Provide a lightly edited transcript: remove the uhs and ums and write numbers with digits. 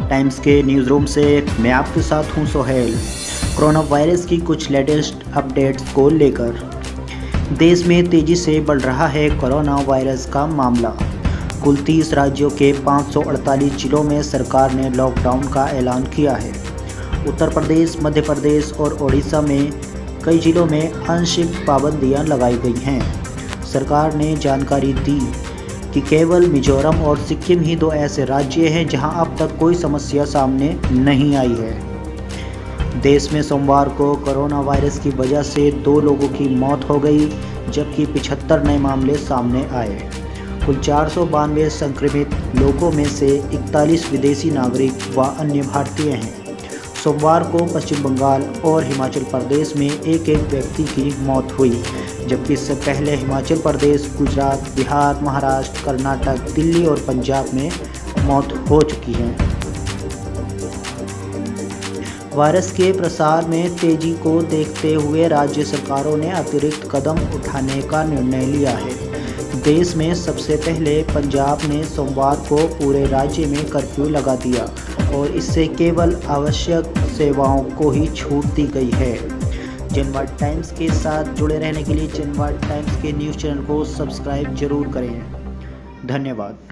Times के news room से मैं आपके साथ हूं सोहेल। कोरोना वायरस की कुछ लेटेस्ट अपडेट्स को लेकर देश में तेज़ी से बढ़ रहा है कोरोना वायरस का मामला। कुल 30 राज्यों के 548 जिलों में सरकार ने लॉकडाउन का ऐलान किया है। उत्तर प्रदेश, मध्य प्रदेश और ओडिशा में कई जिलों में आंशिक पाबंदियां लगाई गई हैं। सरकार ने जानकारी दी कि केवल मिजोरम और सिक्किम ही दो ऐसे राज्य हैं जहां अब तक कोई समस्या सामने नहीं आई है। देश में सोमवार को कोरोना वायरस की वजह से 2 लोगों की मौत हो गई, जबकि 75 नए मामले सामने आए। कुल 492 संक्रमित लोगों में से 41 विदेशी नागरिक व अन्य भारतीय हैं। सोमवार को पश्चिम बंगाल और हिमाचल प्रदेश में एक व्यक्ति की मौत हुई, जबकि इससे पहले हिमाचल प्रदेश, गुजरात, बिहार, महाराष्ट्र, कर्नाटक, दिल्ली और पंजाब में मौत हो चुकी है। वायरस के प्रसार में तेजी को देखते हुए राज्य सरकारों ने अतिरिक्त कदम उठाने का निर्णय लिया है। देश में सबसे पहले पंजाब ने सोमवार को पूरे राज्य में कर्फ्यू लगा दिया और इससे केवल आवश्यक सेवाओं को ही छूट दी गई है। जनवाद टाइम्स के साथ जुड़े रहने के लिए जनवाद टाइम्स के न्यूज़ चैनल को सब्सक्राइब जरूर करें। धन्यवाद।